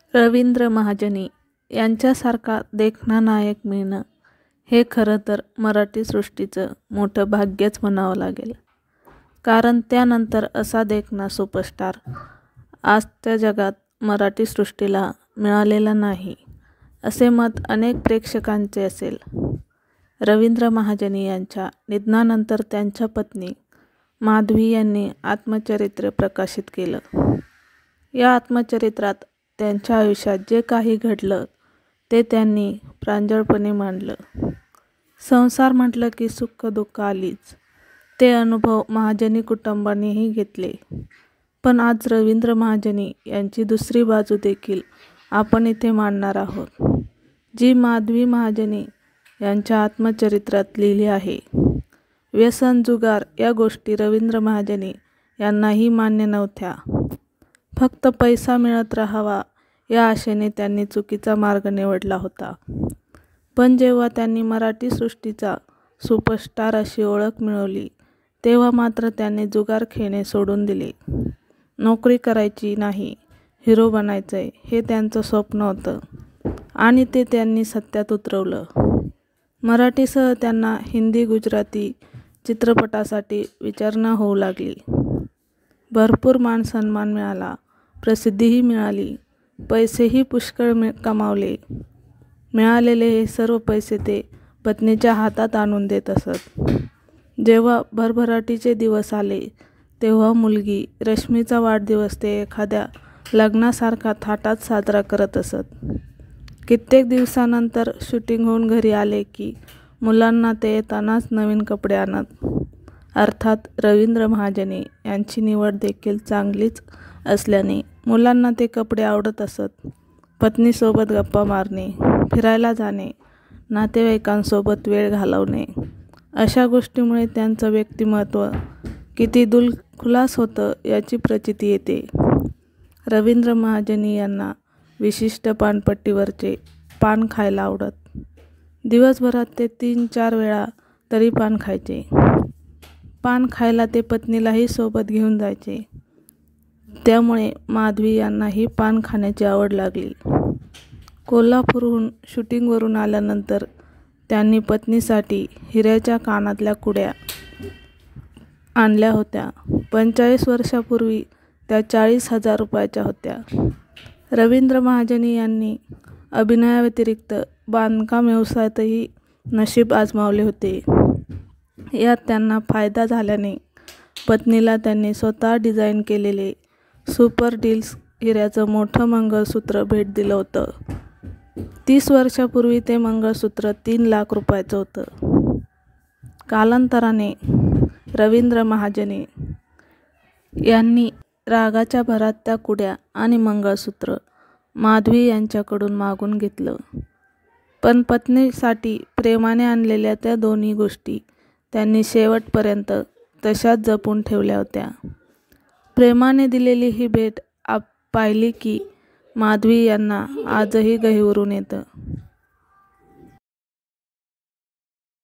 रवींद्र महाजनी यांच्यासारखा देखणा नायक मिळणं हे खरं तर मराठी सृष्टीचं मोठं भाग्यच म्हणावं लागेल. कारण त्यानंतर असा देखणा सुपरस्टार आजच्या जगात मराठी सृष्टीला मिळालेला नाही, असे मत अनेक प्रेक्षकांचे असेल. रवींद्र महाजनी यांच्या निधनानंतर त्यांच्या पत्नी माधवी यांनी आत्मचरित्र प्रकाशित केलं. या आत्मचरित्रात त्यांच्या आयुष्यात जे काही घडलं ते त्यांनी प्रांजळपणे मांडलं. संसार म्हटलं की सुख दुःख आलीच. ते अनुभव महाजनी कुटुंबानेही घेतले. पण आज रवींद्र महाजनी यांची दुसरी बाजू देखील आपण इथे मांडणार आहोत, जी माधवी महाजनी यांच्या आत्मचरित्रात लिहिली आहे. व्यसन, जुगार या गोष्टी रवींद्र महाजनी यांनाही मान्य नव्हत्या. फक्त पैसा मिळत राहावा या आशेने त्यांनी चुकीचा मार्ग निवडला होता. पण जेव्हा त्यांनी मराठी सृष्टीचा सुपरस्टार अशी ओळख मिळवली, तेव्हा मात्र त्यांनी जुगार खेळणे सोडून दिले. नोकरी करायची नाही, हिरो बनायचंय हे त्यांचं स्वप्न होतं आणि ते त्यांनी सत्यात उतरवलं. मराठीसह त्यांना हिंदी, गुजराती चित्रपटासाठी विचारणा होऊ लागली. भरपूर मानसन्मान मिळाला, प्रसिद्धीही मिळाली, पैसेही पुष्कळ कमावले. मिळालेले हे सर्व पैसे ते पत्नीच्या हातात आणून देत असत. जेव्हा भरभराटीचे दिवस आले, तेव्हा मुलगी रश्मीचा वाढदिवस ते एखाद्या लग्नासारखा थाटात साजरा करत असत. कित्येक दिवसानंतर शूटिंग होऊन घरी आले की मुलांना ते येतानाच नवीन कपडे आणत. अर्थात रवींद्र महाजनी यांची निवड देखील चांगलीच असल्याने मुलांना ते कपडे आवडत असत. पत्नीसोबत गप्पा मारणे, फिरायला जाणे, नातेवाईकांसोबत वेळ घालवणे अशा गोष्टीमुळे त्यांचं व्यक्तिमत्व किती दिलखुलास होतं याची प्रचिती येते. रवींद्र महाजनी यांना विशिष्ट पानपट्टीवरचे पान खायला आवडत. दिवसभरात ते 3-4 वेळा तरी पान खायचे. पान खायला ते पत्नीलाही सोबत घेऊन जायचे. त्यामुळे माधवी यांनाही पान खाण्याची आवड लागली. कोल्हापूरहून शूटिंगवरून आल्यानंतर त्यांनी पत्नीसाठी हिऱ्याच्या कानातल्या कुड्या आणल्या होत्या. 45 वर्षापूर्वी त्या 40,000 रुपयाच्या होत्या. रवींद्र महाजनी यांनी अभिनयाव्यतिरिक्त बांधकाम व्यवसायातही नशीब आजमावले होते. यात त्यांना फायदा झाल्याने पत्नीला त्यांनी स्वतः डिझाईन केलेले सुपर डीलक्स हिऱ्याचं मोठं मंगळसूत्र भेट दिलं होतं. 30 वर्षापूर्वी ते मंगळसूत्र 3 लाख रुपयाचं होतं. कालांतराने रवींद्र महाजनी यांनी रागाच्या भरात त्या कुड्या आणि मंगळसूत्र माधवी यांच्याकडून मागून घेतलं. पण पत्नीसाठी प्रेमाने आणलेल्या त्या दोन्ही गोष्टी त्यांनी शेवटपर्यंत तशाच जपून ठेवल्या होत्या. प्रेमाने दिलेली ही भेट पाहिली की माधवी यांना आजही गहिवरून येतं.